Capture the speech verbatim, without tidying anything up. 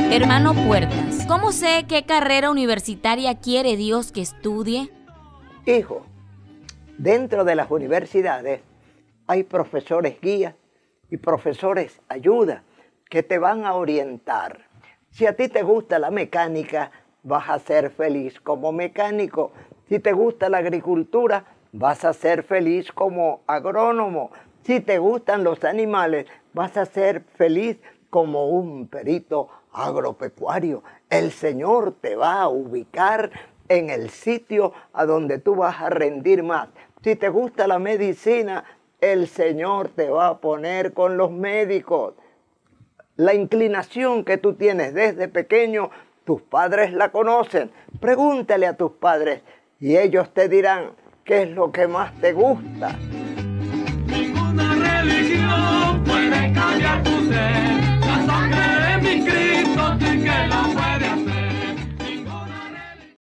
Hermano Puertas, ¿cómo sé qué carrera universitaria quiere Dios que estudie? Hijo, dentro de las universidades hay profesores guías y profesores ayuda que te van a orientar. Si a ti te gusta la mecánica, vas a ser feliz como mecánico. Si te gusta la agricultura, vas a ser feliz como agrónomo. Si te gustan los animales, vas a ser feliz como un perito agropecuario. El Señor te va a ubicar en el sitio a donde tú vas a rendir más. Si te gusta la medicina, el Señor te va a poner con los médicos. La inclinación que tú tienes desde pequeño, tus padres la conocen. Pregúntale a tus padres y ellos te dirán qué es lo que más te gusta.